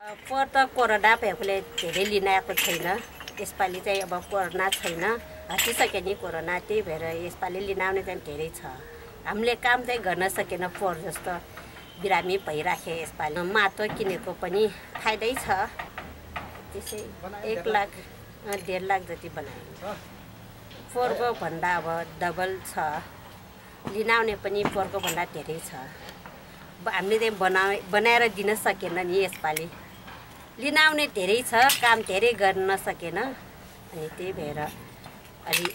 पोहोर त कोरोना भएकोले धेरै लिन आएको छैन। यसपालि चाहिँ अब कोरोना छैन, हटिसक्यो नि कोरोना, त्यही भएर यसपालि लिन आउने चाहिँ धेरै छ। हामीले काम चाहिँ गर्न सकेन, पोहोर जस्तो बिरामी भइराखे। यसपालि माटो किनेको पनि फाइदै छ, त्यसै 1 लाख 1.5 लाख जति बनायो। पोहोरको भन्दा अब डबल छ, लिन आउने पनि पोहोरको भन्दा धेरै छ। हामीले चाहिँ बनाएर दिन सकेन नि यसपालि, लिन आउने धेरै छ, काम धेरै गर्न सकेन, अनि त्यही भएर अलि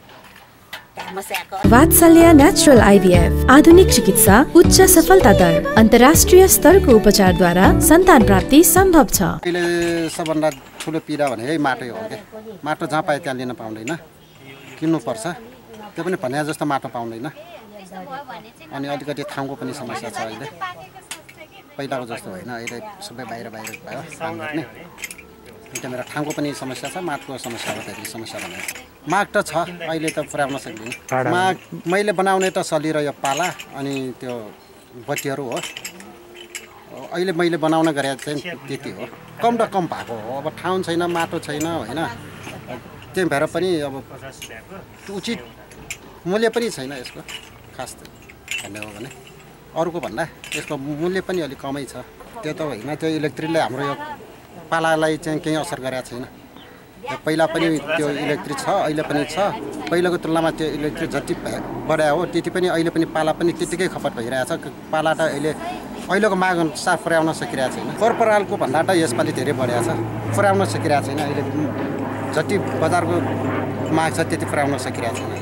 वात्सल्य नेचुरल आइभीएफ आधुनिक चिकित्सा, उच्च सफलता दर, अन्तर्राष्ट्रिय स्तरको उपचारद्वारा सन्तान प्राप्ति सम्भव छ। अहिले सबभन्दा ठुलो पीडा भनेकै माटो हो के। माटो जहाँ पाए त्यहाँ लिन पाउँदैन, किन्नुपर्छ। त्यो पनि भने जस्तो माटो पाउँदैन, अनि अलिकति ठाउँको पनि समस्या छ। अहिले पहिलाको जस्तो होइन, अहिले सबै बाहिर भयो काम गर्ने। त्यही भएर ठाउँको पनि समस्या छ, माटोको समस्या धेरै समस्या भने माग त छ, अहिले त पुर्याउन सक्दिनँ। माग मैले बनाउने त चलिरह्यो पाला, अनि त्यो बत्तीहरू हो। अहिले मैले बनाउन गरे चाहिँ त्यति हो, कम र कम भएको हो। अब ठाउँ छैन, माटो छैन होइन, त्यही भएर पनि अब उचित मूल्य पनि छैन यसको। खास भन्ने हो भने अरूको भन्दा यसको मूल्य पनि अलिक कमै छ। त्यो त होइन, त्यो इलेक्ट्रिकले हाम्रो यो पालालाई चाहिँ केही असर गरेको छैन। पहिला पनि त्यो इलेक्ट्रिक छ, अहिले पनि छ। पहिलाको तुलनामा त्यो इलेक्ट्रिक जति बढायो हो त्यति पनि अहिले पनि पाला पनि त्यतिकै खपत भइरहेछ। पाला त अहिलेको माग अनुसार पुर्याउन सकिरहेको छैन। पोहोरको भन्दा त यसपालि धेरै बढेको छ, पुर्याउन सकिरहेको छैन। अहिले जति बजारको माग छ त्यति पुर्याउन सकिरहेको छैन।